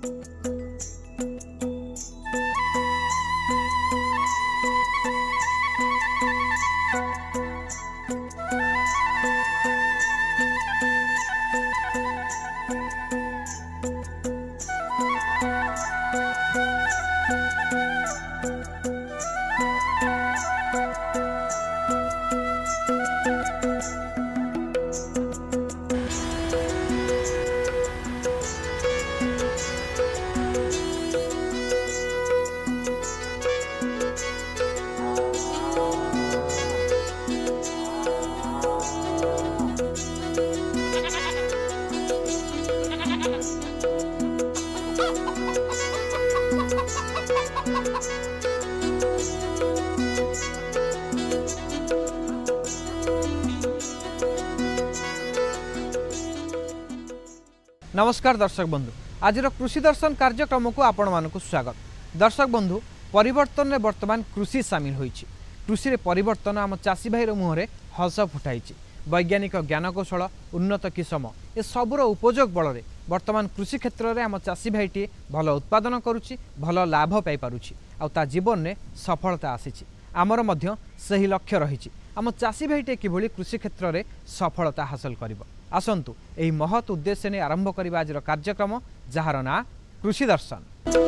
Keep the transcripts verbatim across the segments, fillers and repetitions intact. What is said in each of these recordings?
नमस्कार दर्शक बंधु आज कृषि दर्शन कार्यक्रम को आपण मानक स्वागत। दर्शक बंधु परिवर्तन में वर्तमान कृषि सामिल होइछि। कृषि रे परिवर्तन आम चाषी भाई मुहरे हस फुटाई। वैज्ञानिक ज्ञानकौशल उन्नत किसम ए सबुर उपयोग बल में वर्तमान कृषि क्षेत्र में आम चाषी भाईटी भल उत्पादन करुच्ची, भल लाभ पाई पारुछि, आ जीवन में सफलता आसीछि। आमर मध्य सही लक्ष्य रही। आम चाषी भाईटे किभली कृषि क्षेत्र में सफलता हासिल करिब। आसंतु एही महत् उद्देश्य ने आरंभ करिबा आजिर कार्यक्रम जार ना कृषि दर्शन।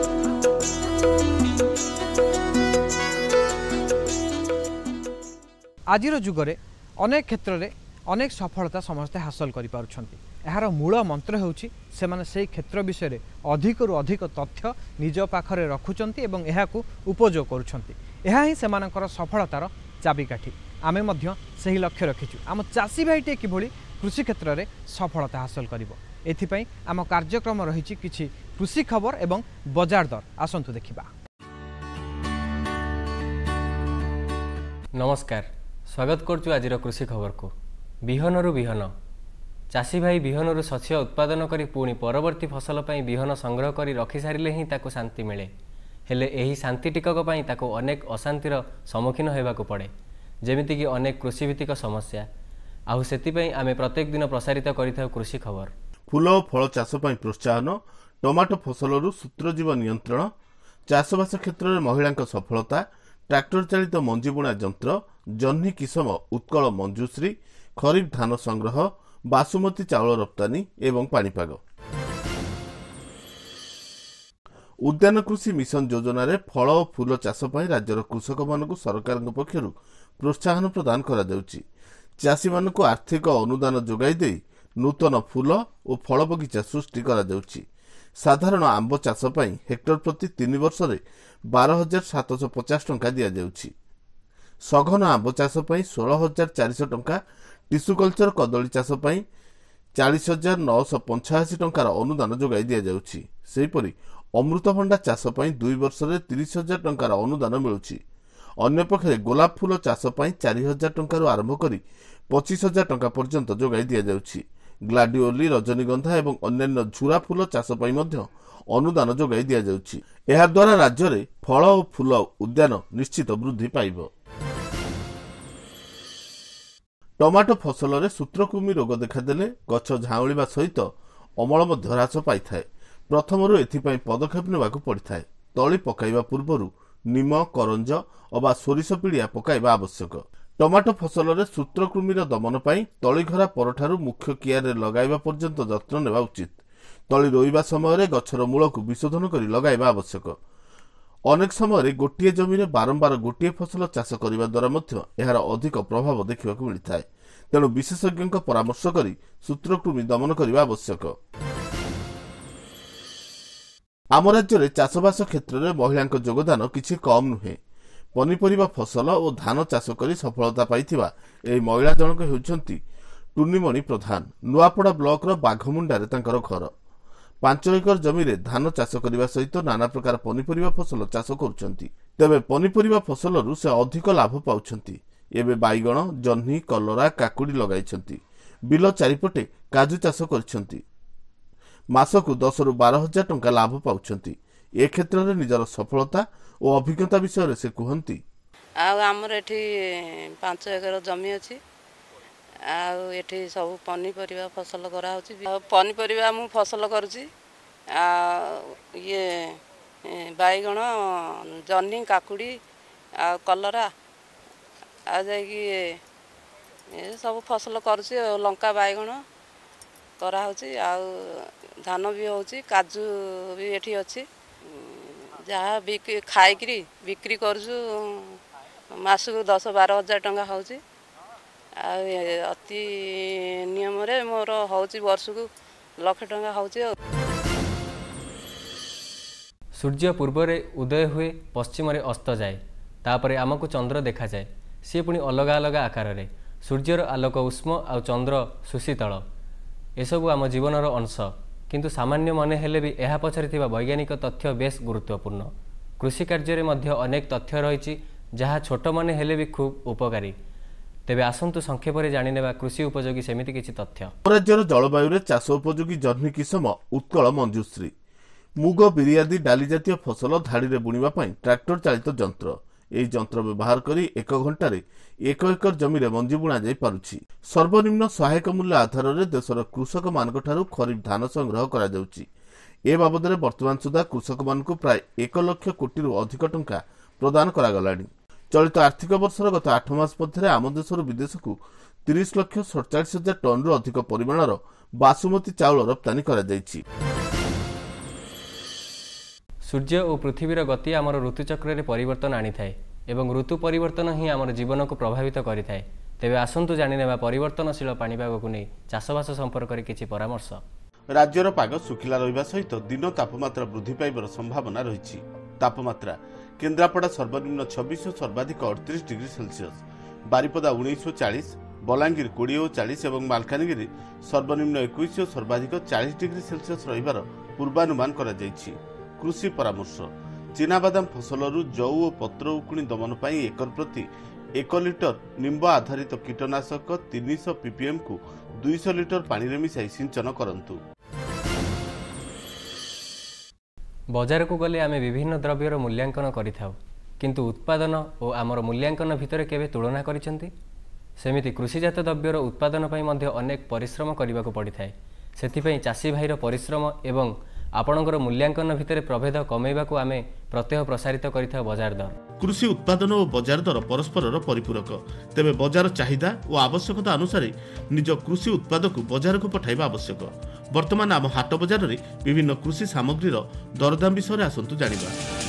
आजिर जुगरे अनेक क्षेत्र में अनेक सफलता समस्ते हासिल करि पारुछन्ति। एहार मूल मंत्र हेउछि सेमाने सेही क्षेत्र विषय रे अधिक रु अधिक तथ्य निज पाखरे रखुछन्ति एवं एहाकु उपयोग करुछन्ति। एहा ही सेमानकर सफलतार चाबिकाठी। आमे मध्य सही लक्ष्य रखिछु आम चाषी भाईटे किभली कृषि क्षेत्र में सफलता हासिल करिबो। एथिपई आम कार्यक्रम रही किछि कृषि खबर एवं बजार दर। आसंतु देखिबा। नमस्कार, स्वागत करछु आजिर कृषि खबर को। बिहनरु बिहन चाषी भाई बिहनरु शस्य उत्पादन करी पुणी परवर्ती फसल पई बिहन संग्रह करी रखि सारिले ही ताको शांति मिले। हेले एही शांति टिकक पई ताको अनेक अशांतिर सम्मुखीन हेबाकू पड़े, जेमिति कि अनेक कृषिभित्तिक समस्या। आउ सेतिपई आमे प्रत्येक दिन प्रसारित करिथाउ कृषि खबर। फूल और फल चाष पई प्रोत्साहन, टमाटो फसलरू सूत्रजीव नियंत्रण, चाषबास क्षेत्र में महिला सफलता, ट्रैक्टर चालित मंजी बुणा यंत्र, जह्नी किसम उत्कल मंजूश्री, खरीफ धान संग्रह, बासुमती चाउल रप्तानी एवं पाणीपाग। उद्यान कृषि मिशन योजना रे फल और फूल चाष पई राज्यर कृषक मानकु सरकार पक्षरु प्रोत्साहन प्रदान करा जाउची। चाषी मानकु आर्थिक अनुदान जोगाई दे नूतन फूल और फल बगीचा सृष्टि करा जाउची। साधारण आंब चाष पई हेक्टर प्रति तीन वर्ष रे बारह हजार सात सौ पचास टंका दिया जाउची। सघन आंब चाष पई सोलह हजार चार सौ टंका, टिश्यू कल्चर कदली चाष पई चालीस हजार नौ सौ पंचाशी टंकार अनुदान जोगाई दिया जाउची। सेहिपरि अमृतभंडा चाष पई दुई वर्ष रे तीस हजार टंकार अनुदान मिलुची। अन्य पक्षे गोलाप फूल चाष पई चार हजार टंकार आरंभ करी पच्चीस हजार टंका पर्यंत जोगाई दिया जाउची। ग्लाडियोली, रजनीगंधा एवं अन्यान्य झुरा फूल चाष पई मध्य अनुदान जोगाई दिया जाउची। एहा द्वारा राज्य रे फल और फूल उद्यान निश्चित वृद्धि पाइब। टमाटो फसल रे सूत्रकृमि रोग देखादेले गछ झाउलिबा सहित अमल मध्य ह्रास पाइथाय। प्रथमरु एथिपई पदक्षेप नेबाकू पड़िथाय। तଳି पकाइबा पूर्वरु निम, करंज अबा सोरिष पिड़िया पकाइबा आवश्यक। टमाटो फसल रे सूत्रकृमिर दमन पाई तळिघरा परठारु मुख्य कियारे लगाइबा पर्यंत जत्न नेबा उचित। तळि रोइबा समय रे गछर मूलकु विशोधन करी लगाइबा आवश्यक। अनेक समय गोटे जमी रे बारंबार गोटे फसल चाष करने द्वारा मध्य एहार अधिक प्रभाव देखा मिलता है। तेणु विशेषज्ञ परामर्श करी सूत्रकृमि दमन करने आवश्यक। आम राज्य में चाषबास क्षेत्र में महिला योगदान किसी कम नुहे। पनीपरिया फसल और धान चाष कर सफलता पाइथिबा एही महिला जनक हेउछंती टुनिमणि प्रधान। नुआपड़ा ब्लॉक रो बाघमुंडारे तांकर घर। पांच एकर जमी रे धान चाष करने सहित नाना प्रकार पनीपरिया फसल चाष करुछंती। तेबे पनीपरिया फसलरू से अधिक लाभ पाउछंती। एबे बाइगण, जह्नी, कलरा, काकुड़ी लगाइछंती। बिल चारिपटे काजू चाष करिछंती। मासकु दस रु बारह हजार टंका लाभ पाउछंती। ए क्षेत्र में निजर सफलता और अभिज्ञता विषय से कहती। आमर एठी पांच एकर जमी अच्छी आउ एठी सब पनीपरिया फसल करा होची। पनीपरिया मु फसल करूची आ ये बैगण जन्नी काकुड़ी आ कलरा आ जाकि सब फसल करुँच लंका बैगण कराऊँच आ धान भी होची काजू भी एठी अच्छी जहाँ बिक्री खाईकरी बिक्री करुँ मासक दस बार हजार टंका होची अति नियम रे मोर होची वर्ष को लक्ष टंका होची। सूर्य पूर्व उदय हुए पश्चिम अस्त जाए तापर आमको चंद्र देखा जाए सी पुणी अलग अलग आकार रे सूर्यर आलोक उष्म आ चंद्र सुशीतल एसबू आम जीवनर अंश किंतु सामान्य मन हेले भी यह पछरे थिबा वैज्ञानिक तथ्य बेस गुरुत्वपूर्ण। कृषि कार्य में अनेक तथ्य रही जहाँ छोट मन हेले भी खूब उपकारी। तेबे आसंतु संक्षेप में जानिनेबा कृषि उपयोगी सेमिति किछि तथ्य। राज्यर जलवायु चाष उपयोगी जह्नी किसम उत्कल मंजूश्री मुग बिरि आदि डाली जातीय फसल धाड़ी बुणवा ट्रैक्टर चालित जंत्र यह जंत्र व्यवहार करी एक घंटे एक एकर जमी मंजी बुणा जाई पारुछि। सर्वनिम्न सहायक मूल्य आधार में देशर कृषक मान खरीफ धान संग्रह करा जाउछि। ए बाबद वर्तमान सुधा कृषक मान प्राय एक लक्ष कोटी अधिक टंका प्रदान करागलानी। चलित आर्थिक वर्षर गत आठ मास मध्य आम देशर विदेश को तीस लक्ष सड़चाश हजार टन रु अधिक परिमाणर बासुमती चाउल रप्तानी करा जाइछि। सूर्य और पृथ्वीर गति आमर ऋतुचक्र रे परिवर्तन आनी थाए एवं ऋतु परिवर्तन ही आमर जीवन को प्रभावित करि थाए। तेबे आसंतु जानिनेबा परिवर्तनशील पाणीपाग को नहीं चाषबास संपर्क में किछि परामर्श। राज्यर पाग सुखिला रहिबा सहित दिन तापमात्रा वृद्धि पाइबार संभावना रही। तापमात्रा केन्द्रापड़ा सर्वनिम्न छब्बीस सर्वाधिक अड़तीस डिग्री सेल्सियस, बारिपदा उन्नीस चालीस, बलांगीर कोड़े चालीस और मालकानगिरी सर्वनिम्न इक्कीस सर्वाधिक चालीस डिग्री सेल्सियस रहिबार पूर्वानुमान करा जाइछि। कृषि परामर्श चीनाबादाम फसलरू जौ और पत्र उकुणी दमन पर एकर प्रति एक लिटर निंब आधारित कीटनाशक तीन सौ पीपीएम को दो सौ लिटर पानी रे मिसाई सिंचन करंतु। बजार को गले आमे विभिन्न द्रव्यर मूल्यांकन करिथाउ किंतु उत्पादन और आमर मूल्यांकन भितर केबे तुलना करिसेंती। सेमिति कृषिजात द्रव्यर उत्पादन पई मध्ये अनेक परिश्रम करने को पड़ी थाए। सेथिपई चाषी भाईर परिश्रम एवं आपणकर मूल्यांकन भितर प्रभेद कमेवा को आमे प्रत्यह प्रसारित करिथा बजार दर। कृषि उत्पादन और बजार दर परस्पर परिपूरक। तेबे बजार चाहिदा और आवश्यकता अनुसार निज कृषि उत्पाद को बजार को पठाइबा आवश्यक। वर्तमान आम हाट बजार रे विभिन्न कृषि सामग्रीर दरदाम विषय आसंतु जानिबा।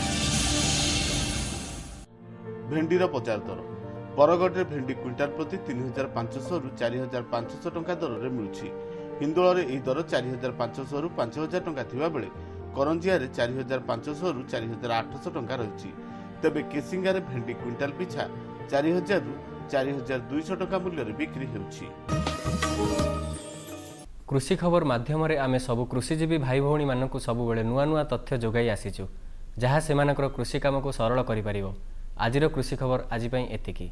भेंडीर बजार दर बरगढ़ भेंडी क्विंटाल प्रति तीन हजार पांचश रु चार हजार पांचश टंका दर रे मिलुछि। हिंदोल रे एही दर चार हजार पांचश रु पांच हजार टंका थिबा बेले करंजिया रे चार हजार पांचश रु चार हजार आठश टंका रहिछि। तेबे केसिंगा रे भेंडी क्विंटाल पिछा चार हजार रु चार हजार दुई सौ टंका मूल्य रे बिक्री हेउछि। कृषि खबर माध्यम रे आमे सब कृषिजीवी भाई भौणी मानकु सब बेले नुआ नुआ तथ्य जोगाई आसीचु जहाँ सेमानकर कृषि काम को सरल करि परिबो। आजिर कृषि खबर आज पई एतिकी।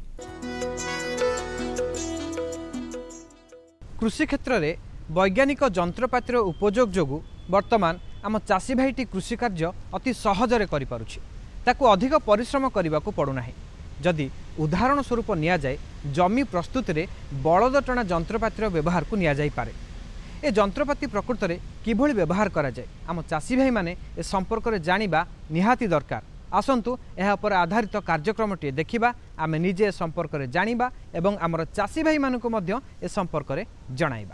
कृषि क्षेत्र में वैज्ञानिक जंत्रपातिर उपयोग जोगु वर्तमान आम चाषी भाईटी कृषि कार्य अति सहजरे करि पारुछि। ताकु अधिक परिश्रम करने को पड़ुना। जदि उदाहरण स्वरूप निया जाए जमी प्रस्तुत रे बलद टणा जंत्रपातिर व्यवहार को निया जाई पारे। ए जंत्रपाति प्रकृत में किभली व्यवहार करा जाए आम चाषी भाई माने ए संपर्क में जानिबा निहाती दरकार। आसंतु एहा पर आधारित कार्यक्रमटी देखिबा आमे निजे संपर्क में जानिबा एवं आमर चाषी भाई मानकु मध्य ए संपर्क में जणाइबा।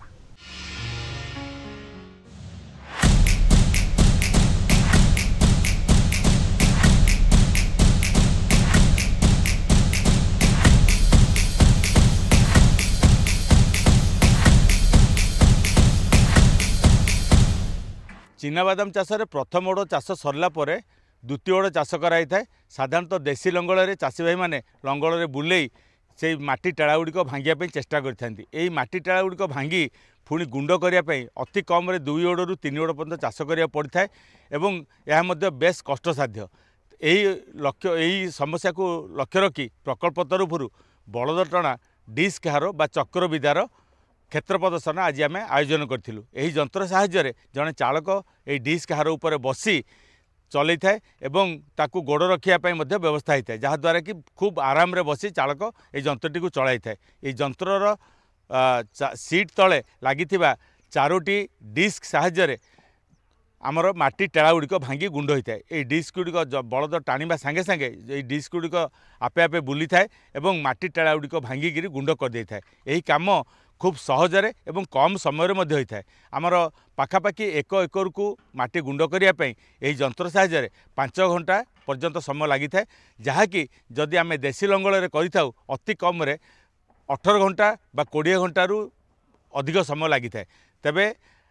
चीनाबादाम चाष प्रथम ओड चाष सरला परे द्वितीय ओड चाष कराई थाए। साधारणतः देशी लंगल रे चाषी भाई माने लंगल रे बुलेई से माटी टाड़ा गुड़िक भांगिया चेष्टा करथांती। एई माटी टाड़ा गुड़िक भांगी पुणी गुंड करने अति कम रे दुई ओड रु तीन ओड पर्यंत चाष करिया पड़ी थाए एवं यह मध्य बेस कष्टसाध्य। एई लक्ष्य एई समस्या को लक्ष्य रखी प्रकल्प तरफरु बलद टणा डिस्क हार बा चक्र विदार क्षेत्र प्रदर्शन आज आम आयोजन करूँ। यही जंत्र साहाय्य जड़े चालक ये डिस्क हार उपर बसी चल थाए एवं ताकू गोड़ रखापी व्यवस्था होता है जहाँद्वारा कि खूब आराम रे बसी चालक ये जंत्रटी को चलाई थाए। ये जंत्रर सीट तले लगी चारोटी डिस्क साहाय्य आमर माटी टेला गुड़िक भांगी गुंड होता है। ये डिस्क गुड़िक बलद टाणा सांगे सांगे ये डिस्क गुड़िक आपे आपे बुली थाए और माटी टेला गुड़िक भांगिकी गुंड कर दे थाए। यही काम खूब सहजरे एवं कम समय होता है। आमर पाखापाखि एक एकर को माटी गुंड करने यही जंत्र साहाय्य पांच घंटा पर्यंत समय लगी था, जहाँकि जदि आम देशी लंगल कर अति कम अठर घंटा बा कोड़े घंटारू अधिक समय लगी था। तेबे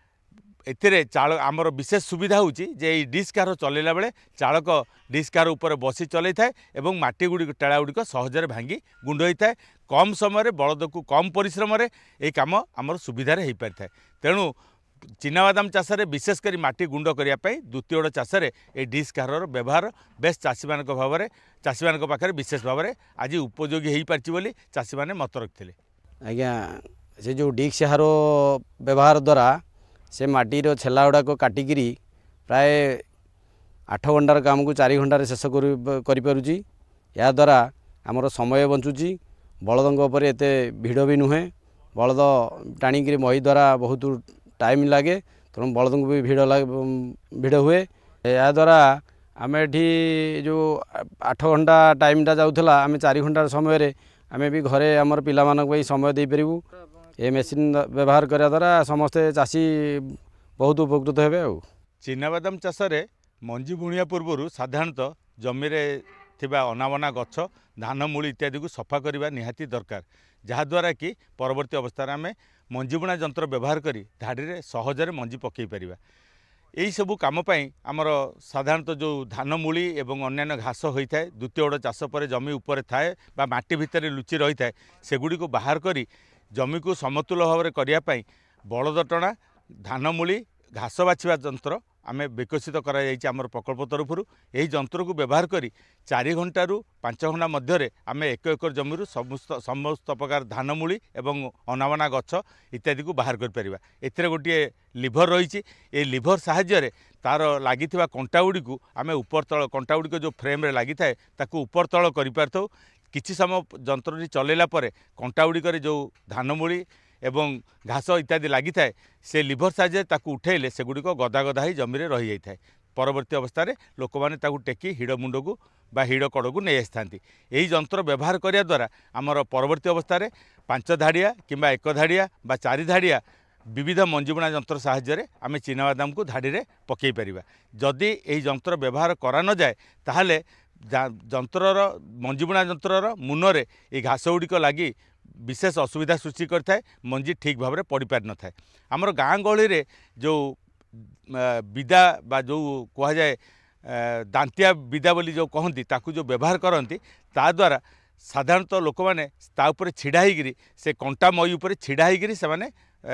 एथिरे चालक आमर विशेष सुविधा होची जे डिस्क कार चलैला बेले चालक डिस्क कार ऊपर बसी चलै थाए एवं माटी गुड़ी टेला गुड़िक सहजरे भांगी गुंड होता है। कम समय बलद को कम परिश्रम ये काम आमर सुविधार हो पारि थाए। तेणु चिनाबादाम चाष विशेषकर माटी गुंड करने द्वितीय चाष ये डिस्क कार व्यवहार बेस चाषी मान भाव में चाषी मान पाखे विशेष भाव में आज उपयोगी हो पार्टी बोली चाषी मैंने मत रखिले। आज्ञा से जो डिस्क हार व्यवहार द्वारा से माटीर छेला गुड़ाक काटिकी प्राय आठ घंटार काम को चार घंटार शेष करुँची। या द्वारा आमर समय बंचुची, बलद एत भिड़ भी नुहे, बलद टाणिकी मही द्वारा बहुत टाइम लगे, तेणु बलद को भी भिड़ भिड़ हुए। या द्वारा आम एठी जो आठ घंटा टाइमटा जाऊला आम चार घंटार समय आम भी घरे आमर पिला मानक समय दे पारू। ये मेसीन व्यवहार करा द्वारा समस्ते चाषी बहुत उपकृत हेबे। आ चिनाबादाम चाष मंजी बुणिया पूर्व साधारणतः जमी थिबा अनाबना गछ धान मूली इत्यादि को सफा करने निहाती दरकार, जहाद्वारा कि परवर्ती अवस्था आम मंजी बुणा जंत्र व्यवहार करी धाड़ी सहजरे मंजी पकई पारिबा। यही सबू काम आमर साधारणतः जो धान मूली एवं अन्यान्य घास होता है द्वितीय चाष पर जमी उपर थाए बा माटी भितर लुचि रही है, सेगुड़ी को बाहर करी जमी को समतुल भाव में करने बलद टणा धान मूली घास बाछवा जंत्र आम विकसित कर प्रकल्प तरफ। यही जंत्र को व्यवहार करी चार घंटारू पांच घंटा मध्य आम एक एकर जमी समस्त समस्त प्रकार धान मूली एवं अनाबना गछ इत्यादि को बाहर कर। एथिरे गोटे लिभर रही, ये लिभर साहाय्य तार लगी कंटा गुड़ी को आम ऊपर तल कंटा गुड़िक जो फ्रेम रे लगी थाए ताकू ऊपर तल कर पारथौ। किछि समय जंत्र चलैला परे कंटा गुड़िक जो धान मूली एवं घास इत्यादि लगी थाए से लिभर साहाय्य ताकू उठेले सेगुड़िक गदा गदा ही जमी रे रही जाए। परवर्ती अवस्था लोक मैंने ताकू टेकी हिड़ मुंड को बा हिड़ कड़ को नहीं आसता। यही जंत्र व्यवहार करने द्वारा आमर परवर्ती अवस्था पांच धाड़िया किंबा एक धाड़िया बा चारि धाड़िया विविध मंजीबुणा जंत्र साहाय्य आम चिनाबादाम को धाड़ी में पकई पारिबा। जदि यही जंत्र व्यवहार करा न जाए ताहले जंत्रर मंजीबुणा जंत्रर मुनरे ये घास गुड़िक लगी विशेष असुविधा सृष्टि करता है, मंजी ठीक भाव में पड़ पारि न थाए। आमर गाँ गहली रे जो विदा बा जो कह जाए दांतिया विदा बोली जो कहती ताकू जो व्यवहार करती ता द्वारा साधारणतः लोक मैंने ताऊपर छिड़ा होकर से कंटा मई उपर छिड़ा होकर से माने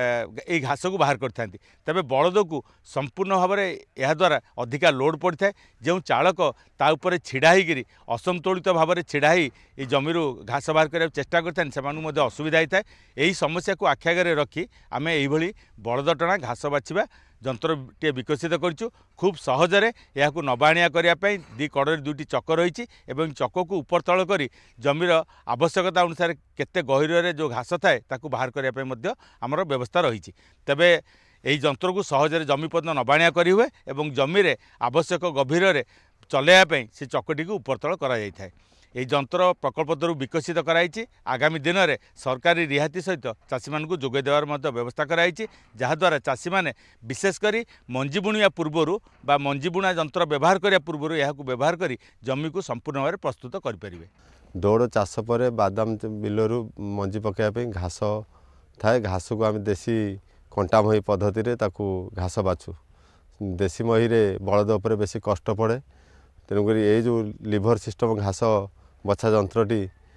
ये घास को बाहर करते। तेबे बलद को संपूर्ण भाव में यह द्वारा अधिका लोड पड़ता है। जो चालक ताऊपर छिड़ा होकर असंतुलित भाव में छिड़ा ही ये जमी घास बाहर करने चेष्टा करते हैं असुविधा होता है। यही समस्या को आखि आगे रखी आम यही बलद टणा घास बाछवा जंत्र टे विकसित करूँ। खूब सहजरे यह नबाणिया करने दी कड़े दुईटी चक रही एवं चक को ऊपर तल कर जमीर आवश्यकता अनुसार केते गहिर जो घास थाए ताकू बाहर करने आमर व्यवस्था रही। तेबे यही जंत्र को सहजरे जमी पर्यंत नबाणिया करी हुए एवं जमी रे आवश्यक गभीर चलैया से चकटी को ऊपर तल करा जाय थाए। यही जंत्र प्रकल्प तरफ विकसित कराई। आगामी दिन में सरकारी रिहाती सहित चाषी मान को जोगे देवार व्यवस्था कराई, जहाद्वारा चाषी मैंने विशेषकर मंजी बुणिया पूर्वर बा मंजी बुणा जंत्र व्यवहार करने पूर्व यह व्यवहार कर जमी को संपूर्ण भाव में प्रस्तुत करें। दौड़ चाष पर बादाम बिलरू मंजी पकाइवाई घास थाए, घास को आम देशी कंटा मही पद्धति रे ताकू घास बाछू। देशी मही रे बलद उपर बेसी कष्ट पड़े, तेणुक ये जो लिभर सिस्टम घास बछा जंत्रटी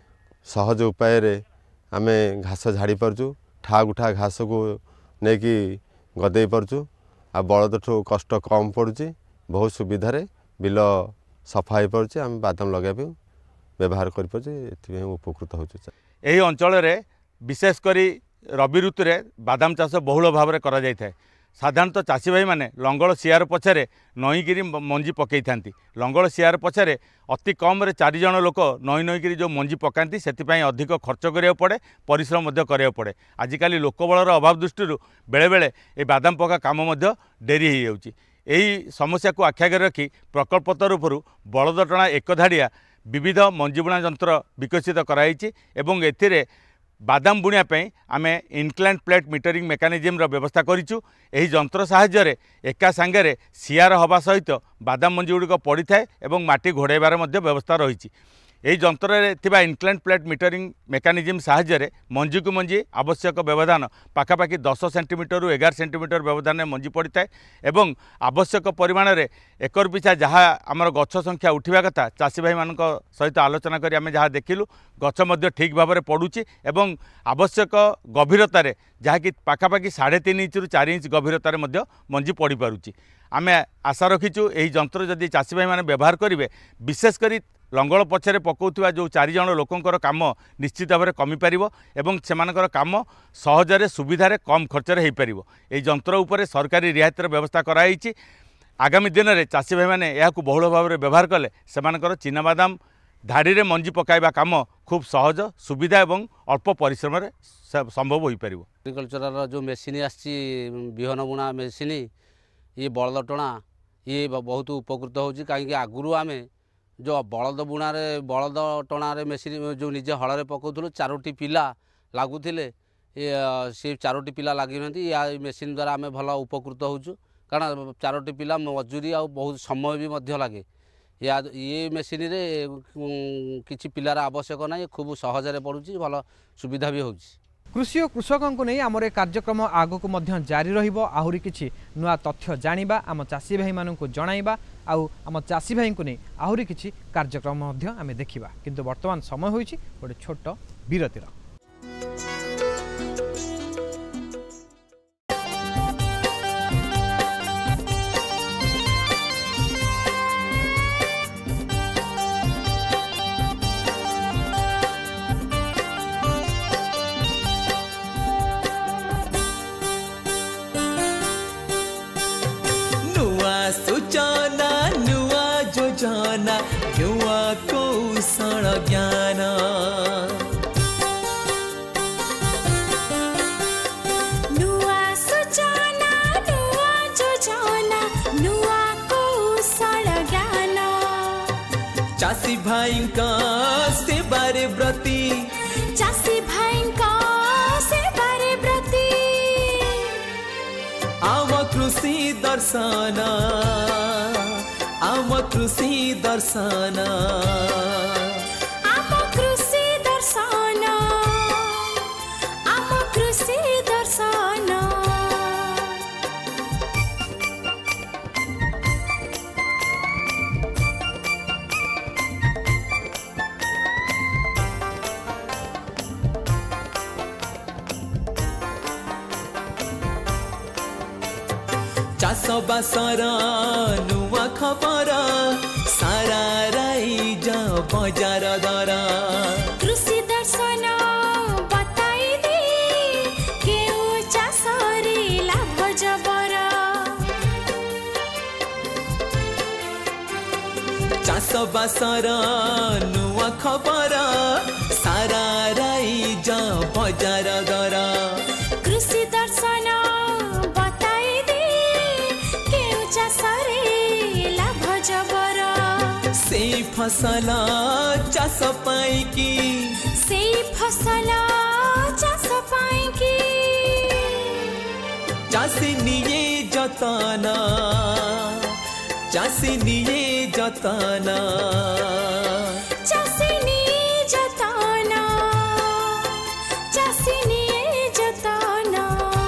सहज उपाय रे आमे घास झाड़ी पारचु, ठा गुठा घास को नेकी गदे पारचु। आ बलद ठू कष्ट कम पड़ुची, बहुत सुविधा रे बिल सफा हो पारछे। आम बादाम लगाइबे व्यवहार कर पारछे, उपकृत होछु। यही अंचल रे विशेषकर रबी ऋतु रे बादाम चाष बहुल भाव में करा जाय थाए। साधारणतः चाषी भाई मैंने लंगल सियार पछरे नईकि मंजी पकई था। लंगल सियार पछरे अति कम रे चार जन लोक नई नईकि जो मंजी पकाती से अधिक खर्च करा पड़े, परिश्रम करा पड़े। आजिकल लोकबलर अभाव दृष्टि बेले बेले ये बादाम पका काम डेरी हो जाउची। यही समस्या को आख्यागर रखी प्रकल्प तरफ बलद टणा एक धाड़िया विविध मंजीबुणा यंत्र विकसित कराई एवं एथिरे बादाम बुणिया आम इनक्लाइन प्लेट मीटरिंग मेकानिजम व्यवस्था करूँ। यही यंत्र साहाय्य एका सांगे सियार हवा सहित बादाम मंजी गुड़िक पड़ी थाए और माटी घोड़ाइबार व्यवस्था रही। यही यंत्र इनक्लाइन प्लेट मीटरिंग मेकानिजम साहाय्य मंजी को मंजी आवश्यक व्यवधान पाखापाखि दस सेंटीमीटर रु एगार सेंटीमीटर व्यवधान मंजी पड़ी थाए एवं आवश्यक परिमाण में एकर पिछा जहाँ आमर गछ संख्या उठा कथा चाषी भाई मान सहित आलोचना करी आम जहाँ देखिलु गछ मध्य ठीक भाव में पड़ुची एवं आवश्यक गभीरतार जहाँकि पाखापाखि साढ़े तीन इंच रु चार इंच गभीरतार मंजी पड़ी पारुची। आम आशा रखीचु यही यंत्र जदि चाषी भाई मैंने व्यवहार करेंगे विशेषकर लंगल पछरे पकाउथुवा जो चारि जण लोकंकर काम निश्चित भाव में कमी पारिबो एवं सेमानकर काम सहजरे सुविधारे कम खर्चरे हो पारिबो। एही यंत्र उपरे सरकारी रियायतर व्यवस्था कराई। आगामी दिन में चाषी भाई मैंने यह बहुल भाव में व्यवहार कले सेमानकर चिनाबादाम धाड़ी में मंजी पकाइबा काम खूब सहज सुविधा एवं अल्प परिश्रम संभव हो पारिबो। एग्रिकल्चर जो मेसीन आसी बिहन बुणा मेसीन ये बलद टणा ये बहुत उपकृत होची कहीं आगुरी आम जो बलद बुणारे बलद टणारे मेसीन जो निजे हल पकाउलु चारोटी पिला लगुले से चारोटी पिला लगी या मेसीन द्वारा आम भल उपकृत होचु कारण चारोटी पिला मजूरी आ बहुत समय भी लगे या ये मेसीन रे किछि पिलार आवश्यक ना खूब सहजरे पड़ुची भल सुविधा भी होची। कृषि और कृषकों को नहीं आमर कार्यक्रम आग को मध्य जारी रहिबो आहुरी किछि नुआ तथ्य जानिबा आम चाषी भाई मानन को जणाइबा आउ आम चाषी भाई को नहीं आहुरी किछि कार्यक्रम मध्य आमे देखिबा किंतु वर्तमान समय होइछि गोटे छोट विरतिर। सूचना नुआ योजना युवा कौशल ज्ञान नुआ सूचना नुआ योजना नुआ कौशल ज्ञान चाषी भाई का सेवारे व्रती चाषी भाई का सेवारे व्रती आम कृषि दर्शन आम कृषि दर्शन आम कृषि दर्शन आम कृषि दर्शन चाष बासर नुआ खबर सारा राइज बजार दर कृषि दर्शन बताई दे केउ चाष रे लाभ जबर चाष बासर नुआ खबर सारा राइज बजार दर कृषि दर्शन से फसल चाष पाई की से फसल चाष पाई की चाषी निये जतना चाषी निये जतना चाषी निये जतना चाषी निये जतना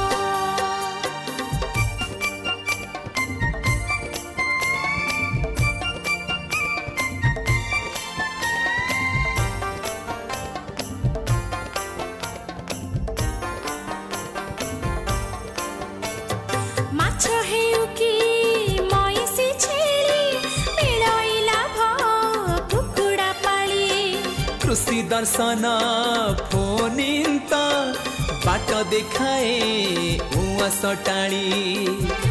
कृषि दर्शन फोनिंत बाट देखाए उआस टाणी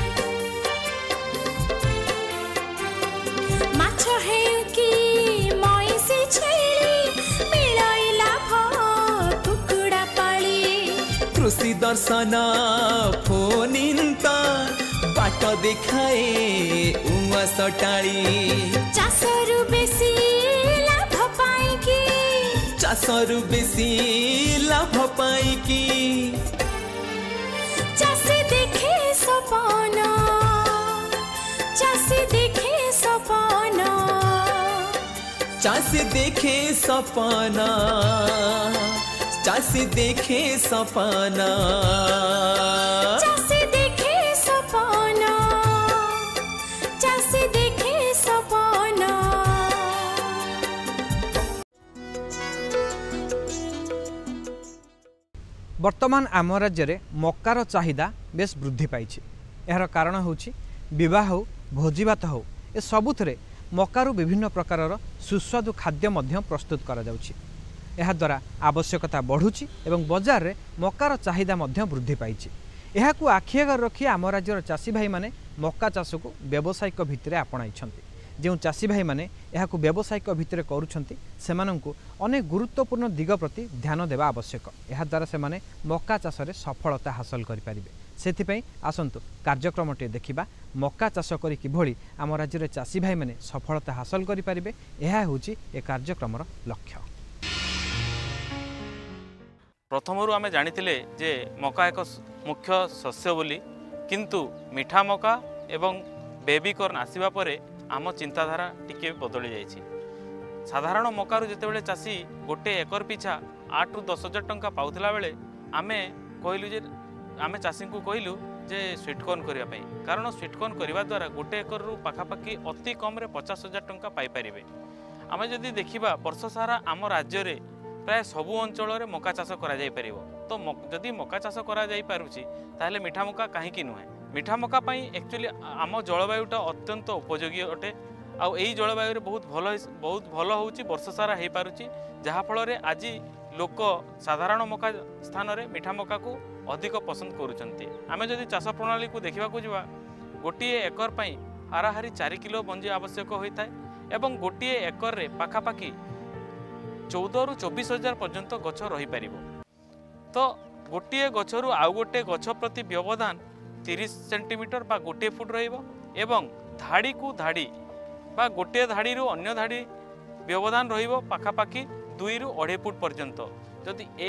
माछ हेउ कि मइसी छेली मिलैला भ कुकुडा पाली कृषि दर्शन फोनिंत बाट देखाए उआस टाणी चाषरू बेसी लाभ पाइकी चाषरू बेसी लाभ पाइकी चाषी देखे सपन चाषी देखे सपन चाषी देखे सपना चाषी देखे सपना चाषी देखे सपन चाषी देखे सपन वर्तमान आम राज्य में मक्कार चाहिदा बेस वृद्धि पाई। यार कारण होछि विवाह हो भोजीभात हो ए सबुथिरे मक्कारु विभिन्न प्रकारर सुस्वादु खाद्य मध्य प्रस्तुत करा जाउछि। एहा द्वारा आवश्यकता बढ़ुछि एवं बाजार रे मक्कार चाहिदा मध्य वृद्धि पाइछि। एहाकु आखि आगर रखी आम राज्यर चाषी भाई माने मक्का चाष को व्यावसायिक भित्तिरे आपणाइछन्ति। जो चाषी भाई माने एहाकु व्यावसायिक भित्तिरे करूछन्ति सेमानंकु अनेक गुरुत्वपूर्ण दिग प्रति ध्यान देवा आवश्यक। एहा द्वारा सेमाने मक्का चाषरे सफलता हासिल करि पारिबे। सेथिपई आसंतु कार्यक्रमटे देखिबा मक्का चाष करी किभଳି आम राज्य चाषी भाई माने सफलता हासिल करि पारिबे। एहा होछि ए कार्यक्रमर लक्ष्य। प्रथमरु आमे जानिथिले जे मका एक मुख्य शस्य बोली, किंतु मीठा मका एवं बेबी कॉर्न आसीबा परे आम चिंताधारा टिके बदली जाइछि। साधारण मकारु जेतेबेले चाषी गोटे एकर पिछा आठ रु दस हजार टंका पाउथिला बेले आमे कहलु जे आमे चाषी को कहलु जे स्वीट कॉर्न करिया पई, कारण स्वीट कॉर्न करिवा द्वारा गोटे एकर रु पाखापाखि अति कम रे पचास हजार टंका पाई पारिबे। आमे जदि देखिबा वर्ष सारा आम राज्य रे प्राय सबु अंचल रे मका चाष करा जाई परिबो। तो जदि मका चाष करा जाई पारुछि ताहले मीठा मका काहेकि नुहे। मीठा मका पई एक्चुअली आम जलवायुटा अत्यंत उपयोगी अटे। आ एई जलवायु रे बहुत भल बहुत भल होउछि, वर्ष सारा हेई पारुछि, जहा फल रे आज लोक साधारण मका स्थान रे मीठा मका को अधिक पसंद करूछन्ति। आमे जदि चाष प्रणाली को देखिबा को जिबा गोटे एकर पई हाराहारी चार किलो बंजी आवश्यक होइथाय एवं गोटे एकर रे पाखापाखि चौदह रु चौबीस हजार पर्यंत गछ रही पारिबो। तो गोटे गछरु आउ गोटे गछ प्रति व्यवधान तीस सेंटीमीटर बा गोटे फुट रहिबो एवं धाड़ी को धाड़ी बा गोटे धाड़ी रु अन्य धाड़ी व्यवधान रहिबो पाखापाखि दुई रु अढ़ाई फुट पर्यंत। जदि ए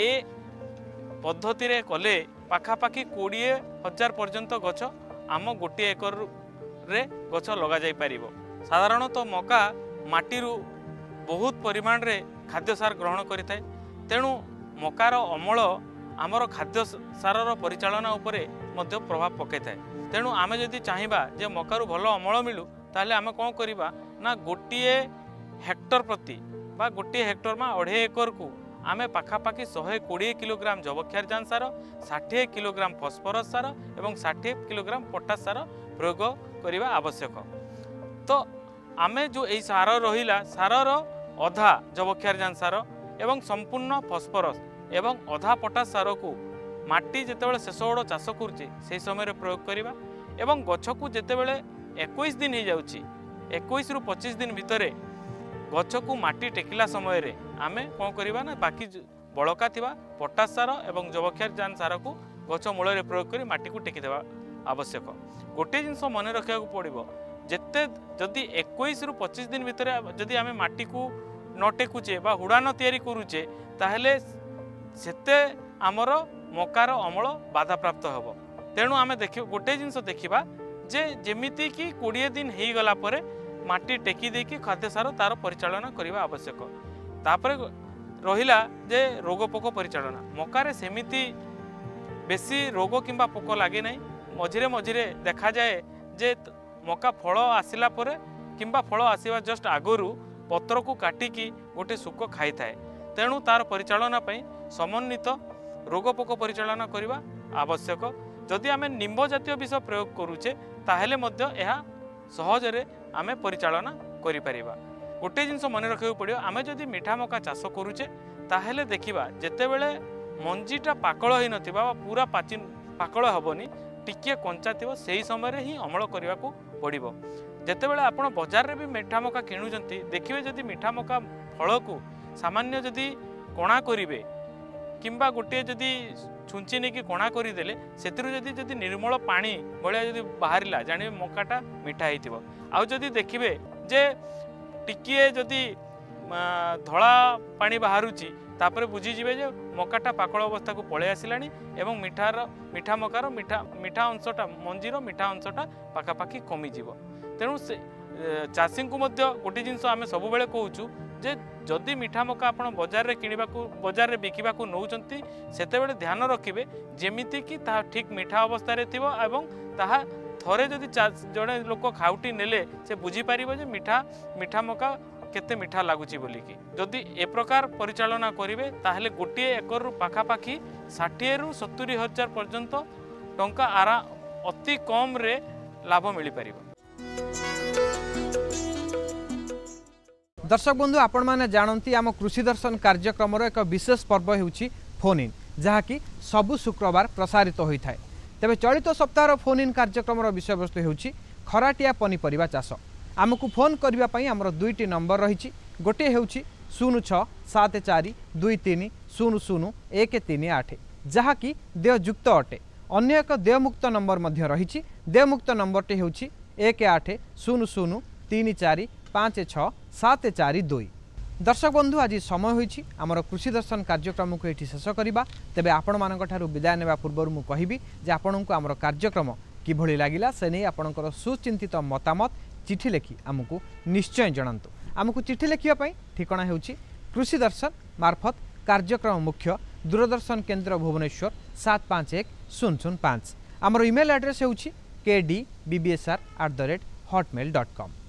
पद्धति रे कले पाखापाखि कोड़े हजार पर्यंत गछ आम गोटे एकर रे गछ लगा जाई पारिबो। साधारणतः मका माटी रु बहुत परिमाण रे खाद्य सार ग्रहण करिथाय, तेणु मकार अमल आमर खाद्य सारर परिचालना उपरे मध्य प्रभाव पकईथाए। तेणु आमे जदि चाहिबा जे मकारु भल अमल मिलू ताहले आमे कोन करिबा ना गोटिए हेक्टर प्रति बा गोटिए हेक्टर मा अढ़े एकर को आमे पाखापाखि सौ बीस किलोग्राम जैवक्षारजान सार, साठ किलोग्राम फस्फरस सार एवं साठ किलोग्राम पोटास सार प्रयोग करिबा आवश्यक। तो आमे जो एई सार रहिला सारर अधा जैवक्षारजान सार एवं संपूर्ण फस्फरस एवं अधा पोटास सार को माटी जेतेबेले शेष ओड़ चाष करुचे से समय प्रयोग करिबा एवं गछ को जेतेबेले इक्कीस दिन हो जाउची इक्कीस रु पच्चीस दिन भितरे गछ को माटी टेकिला समय रे आमे कोन करिबा ना बाकी बळका थिबा पोटास सार एवं जैवक्षारजान सार को गछ मूल रे प्रयोग करी माटी को टेकी देबा आवश्यक। गोटे जिनस मन रखिया पड़ो जेते जदि इक्कीस रु पच्चीस दिन भितर जदि आमे माटी को न टेकुचे बा हुड़ा न तैयारी करुचे ताहले सेते आमर मकार अमल बाधा प्राप्त हेब। तेणु आमे देखि गोटे जिनस देखिबा जे जेमिति कि बीस दिन हो गला परे माटी टेकी देकी खाद्य सार तार परिचालना करबा आवश्यक। तापरे रहिला जे रोग पोक परिचालना मकारे सेमिति बेसी रोग किंबा पोक लागे नहीं। मझिरे मझिरे देखा जाए जे मका फल आसिला परे किंबा फल आसीबा जस्ट आगरू पत्र को काटिकी गोटे सुक खाई थाए। तेणु तार परिचालना पई समन्वित रोग पोक परिचालना करबा आवश्यक। जदि आमे निम्ब जातीय विष प्रयोग करूचे ताहेले मध्य एहा सहजरे आमे परिचालना करि परिबा। गोटे जिनस मन रखियो पड़ियो आमे जदि मीठा मका चाष करूचे ताहेले देखिबा जेतेबेले मंजीटा पाकळ होई नथिबा पूरा पाचिन पाकळ हबनी टिके कंचा थिबो सेही समय रे ही अमल करबा को पड़िबो। जेतेबेले आपण बाजार रे भी मीठा मका किणुचंती देखिबे जदि मीठा मका फल को सामान्य जदि कणा करिवे किंबा गोटे जदि छुंची नहीं कि कणा करदेले से जदि निर्मल पानी भाया जदि बाहर जाने मकाटा मिठा हो आउ जदि देखिए जे टिकिए जदि धला पानी बाहरुची तापर बुझीजे जे मकाटा पाकल अवस्था को पलि आसला एवं मिठार मिठा मकार मिठा मिठा अंशटा मंजीर मिठा अंशटा पाखापाखि कमिज तेणु से चाषी को गोटे जिनस आम सब बेले कहूँ जे जदि मिठा मका आप बजार में किणवा बजार में बिकवा नौकरी से ध्यान रखिए जमीती कि ठीक मिठा अवस्था ताहा थरे जदि जड़े लोक खाउटी नेले से बुझीपार जे मिठा मिठा मका केते मिठा लगुच बोलिकी जदि ए प्रकार परिचालना करेंगे ताहले गोटे एकर रु पाखापाखि षाठी रु सत्तरी हजार पर्यंत टंका आरा अति कम रे लाभ मिल पार। दर्शक बंधु आपण मैंने जानती आम कृषि दर्शन कार्यक्रम एक विशेष पर्व होउछि फोन इन जहाँकि सबु शुक्रवार प्रसारित होता है। तेबे चलित सप्ताह फोन इन कार्यक्रम विषय वस्तु होउछि खराटिया पनीपरिबा चाष। आमको फोन करने आमर दुईटी नंबर रही गोटे होउछि शून्य छः सात चार दुई तीन शून्य शून्य एक तीन आठ जहाँकि देययुक्त अटे। अन्य एक देयमुक्त नंबर मध्य रही देयमुक्त नंबरटी होउछि एक आठ शून्य शून्य तीन चार पाँच छः सात चार दुई। दर्शक बंधु आज समय होइछि आमर कृषि दर्शन कार्यक्रम को ये शेष करवा। तेबे आपण मानक ठारू विदाय नेबा पूर्व मु कहिबी जे आपणको आमर कार्यक्रम किभଳି लागिला से नहीं आपणकर सुचिंतित मतामत चिठी लेखि आमको निश्चय जणांतु। आमको चिठी लेखिया पई ठिकाना हेउछि कृषि दर्शन मार्फत कार्यक्रम मुख्य दूरदर्शन केन्द्र भुवनेश्वर सात पाँच एक शून्य शून्य पाँच। आमर इमेल एड्रेस हेउछि K D B B S R at the rate Hotmail dot com.